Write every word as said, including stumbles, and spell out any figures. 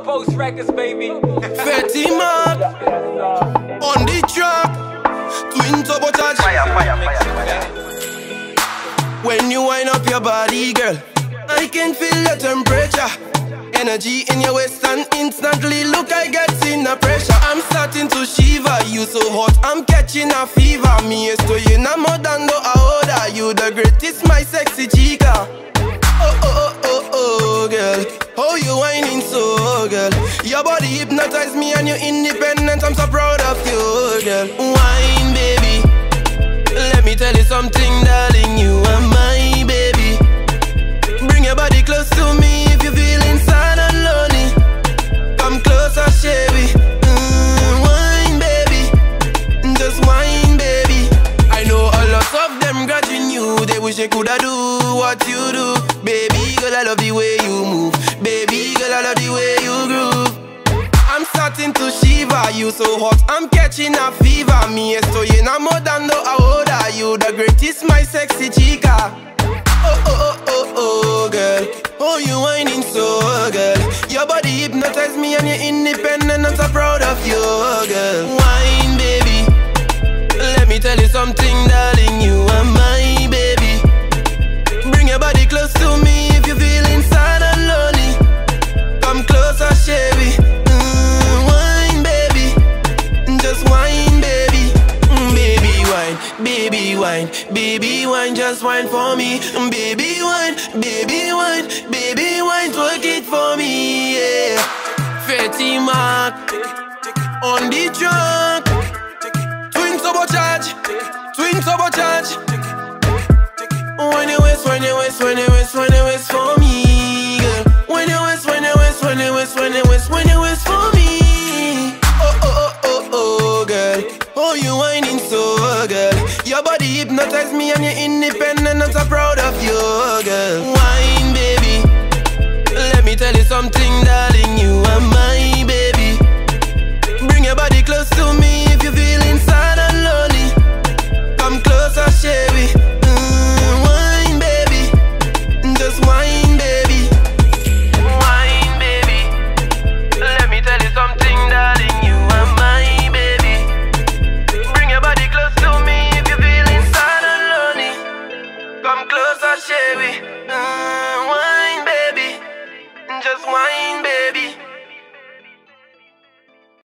Turbos Records, baby. Fetty Mark on the track. Twin turbo charge. Fire, fire, fire, fire. When you wind up your body, girl, I can feel your temperature. Energy in your waist and instantly look I get in a pressure. I'm starting to shiver, you so hot, I'm catching a fever. Me estoy enamorando ahora, you the greatest, my sexy chica. Oh, oh, oh, oh, oh, girl, oh, you whining so, girl. Your body hypnotize me and you're independent, I'm so proud of you, girl. Wine, baby, let me tell you something, darling, you are my baby. Bring your body close to me if you're feeling sad and lonely. Come closer, shabby. Mm, wine, baby, just wine, baby. I know a lot of them grudging you. They wish they coulda do what you do. Baby girl, I love the way you move. Baby girl, I love the way you groove. I'm starting to shiver, you so hot, I'm catching a fever. Me estoy enamorando ahora, you the greatest, my sexy chica. Oh, oh, oh, oh, oh, girl, oh, you whining so, girl. Your body hypnotize me and you're independent, I'm so proud of you, girl. Wine, baby, let me tell you something, darling, you are my baby. Bring your body close to me if you're feeling sad and lonely. Come closer, shabby. Mm, wine, baby, just wine, baby. Mm, baby, wine, baby, wine, baby, wine, just wine for me. Mm, baby, wine, baby, wine, baby, wine, twerk it for me, yeah. Fetty Mark on the track. Twin turbo charge, twin turbo charge. When you waist, when you waist, when you waist, when you waist for me, girl. When you waist, when you waist, when you waist, when you waist, when you waist for me. Oh, oh, oh, oh, oh, girl, oh, you whining so, girl. Your body hypnotize me and you're independent, I'm so proud of you.